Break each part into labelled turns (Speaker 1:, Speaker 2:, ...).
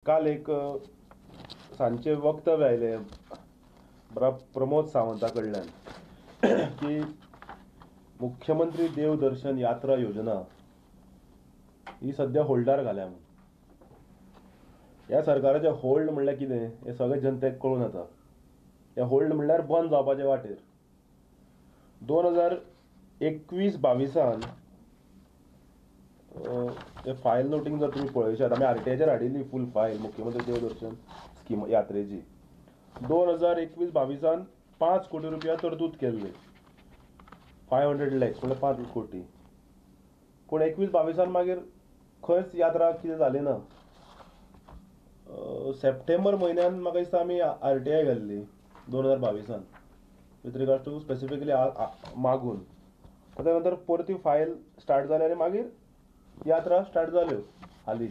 Speaker 1: काल एक सांचे वक्तव्य आयले प्रमोद सावंता कडल्यान की मुख्यमंत्री देवदर्शन यात्रा योजना ही सध्या होल्डार घाल्या म्हणून. ह्या सरकाराचे होल्ड म्हणल्यार कितें हें सगळे जनतेक कळून येता. हे होल्ड म्हणल्यार बंद जावपाचे वाटेर. 2021-22 फायल नोटींग जर तुम्ही पळयशात, आमी आरटीआयचेर हाडिल्ली फूल फायल मुख्यमंत्री देवदर्शन स्कीम यात्रेची. 2021-22 5 कोटी रुपया तरतूद केल्ली, 500 lakhs म्हणजे 5 कोटी. पूण 21-22 मागीर खंयच यात्रा कितें जाली ना. सप्टेंबर म्हयन्यान म्हाका दिसता आमी आरटीआय घाल्ली 2022 विथ रिगार्ड टू स्पेसिफिकली मागून. त्या नंतर परती फायल स्टार्ट जाली आनी मागीर यात्रा स्टार्ट जाल्यो हालीं.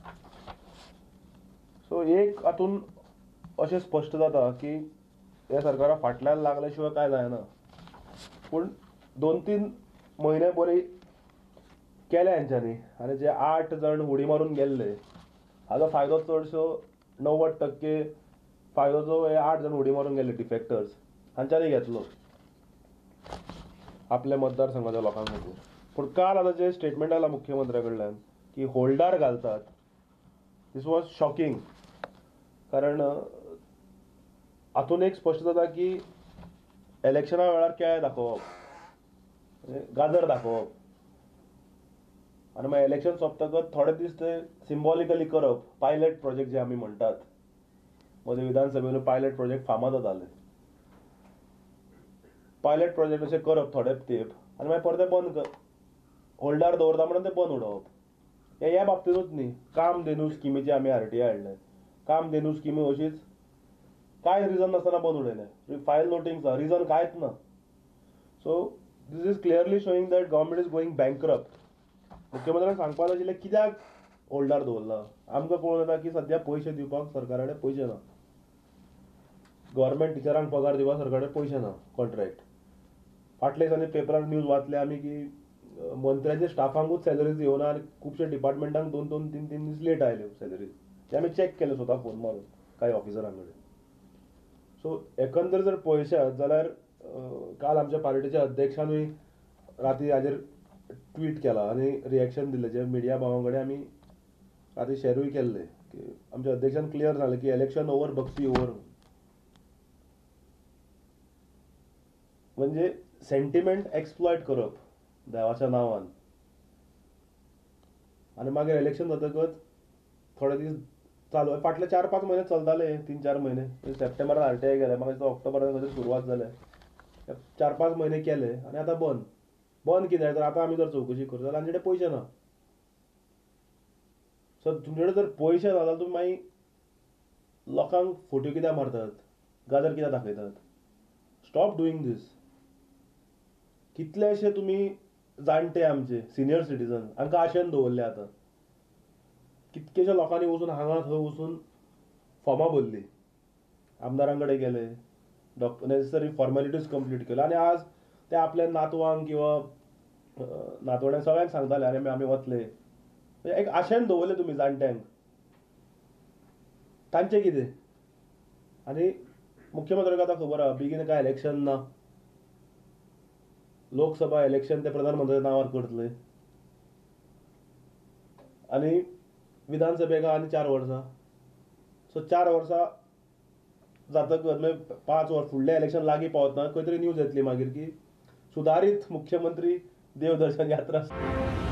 Speaker 1: सो एक हातून अशें स्पश्ट जाता की ह्या सरकारा फाटल्यान लागल्या शिवाय कांय जायना. पूण 2-3 म्हयने बरी केल्या हेंच्यांनी, आनी जे 8 जण उडी मारून गेल्ले हाचो फायदो चडसो 90% फायदो जो हे 8 जण उडी मारून गेल्ले डिफेक्टर्स हांच्यांनी घेतलो आपल्या मतदारसंघाच्या लोकां खातीर. पूण काल आतां जे स्टेटमेंट आयला मुख्यमंत्र्या कडल्यान की होल्डार घालतात, दीस वॉज शॉकिंग. कारण हातून एक स्पश्ट जाता की इलेक्शना वेळार केळे दाखोवप, गाजर दाखोवप, आनी मागीर इलेक्शन सोंपतकच थोडे दीस ते सिंबॉलिकली करप. पायलट प्रोजेक्ट जे आमी म्हणटात, मदीं विधानसभेन पायलट प्रोजेक्ट फामाद जाताले. पायलट प्रोजेक्ट अशें करप थोडे तेंप आनी मागीर परते बंद होल्डार दवरता म्हणून ते बंद उडोवप. ह्या बाबतींतूच न्ही, कामधेनू स्किमीची आमी आरटीआय हाडले. कामधेनू स्किमी अशीच कांय रिजन नासतना बंद उडयले. फायल नोटींग रिजन कांयच ना. So this is clearly showing that government is going bankrupt. मुख्यमंत्र्यान सांगपाक जाय आशिल्लें कित्याक होल्डार दवरला. आमकां कळून येता की सध्या पयशे दिवपाक सरकारा कडेन पयशे ना. गव्हर्मेंट टिचरांक पगार दिवपाक सरकारा कडेन पयशे ना. कॉन्ट्रॅक्ट फाटल्या दिसांनी पेपरार न्यूज वाचल्या आमी की मंत्र्याच्या स्टाफांकूच सॅलरीज येवना आनी खुबशे डिपार्टमेंटांक 2-3 दीस लेट आयल्यो सॅलरीज. ते आमी चॅक केले स्वता फोन मारून कांय ऑफिसरां कडेन. सो एकंदर जर पळयशात जाल्यार काल आमच्या पार्टीचे अध्यक्षानूय राती हाजेर ट्वीट केला आनी रिएक्शन दिल्लें, जे मिडिया भावां कडेन आमी राती शेरूय केल्ले की आमच्या अध्यक्षान क्लियर सांगलें की इलेक्शन ओवर बक्षी ओवर. म्हणजे सेंटिमेंट एक्सप्लॉयट करप देवाच्या नांवान, आनी मागीर इलेक्शन जातकच थोडे दीस चालू. फाटले 4-5 म्हयने चलताले, 3-4 म्हयने. सप्टेंबरान आरटीआय गेले, म्हाका दिसता ऑक्टोबरान खंय सुरवात जाल्या. 4-5 म्हयने केले आनी आतां बंद कित्याक तर आतां आमी जर चवकशी करता जाल्यार आमचे कडेन पयशे ना. सो तुमचे कडेन जर पयशे ना जाल्यार तुमी मागीर लोकांक फोट्यो कित्याक मारतात, गाजर कित्याक दाखयतात. Stop doing this. कितलेशे तुमी जाणटे आमचे सिनियर सिटीजन हांकां आशेन दवरले. आतां कितकेशे लोकांनी वचून हांगा थंय वचून फॉर्मां भरली, आमदारां कडेन गेले, नेसेसरी फॉर्मेलिटीज कंप्लीट केल्यो, आनी आज ते आपल्या नातवांक किंवा नातवड्यांक सगळ्यांक सांगताले आनी आमी वतले. एक आशेन दवरले तुमी जाणट्यांक. तांचें कितें? आनी मुख्यमंत्र्याक आतां खबर आहा बेगीन कांय इलेक्शन ना. लोकसभा इलेक्शन ते प्रधानमंत्र्याच्या नांवार करतले आनी विधानसभेक आनी 4 वर्सां. सो 4 वर्सां जातकच म्हणजे 5 वर्स फुडलें इलेक्शन लागीं पावतना खंय तरी न्यूज येतली मागीर की सुदारीत मुख्यमंत्री देवदर्शन यात्रा.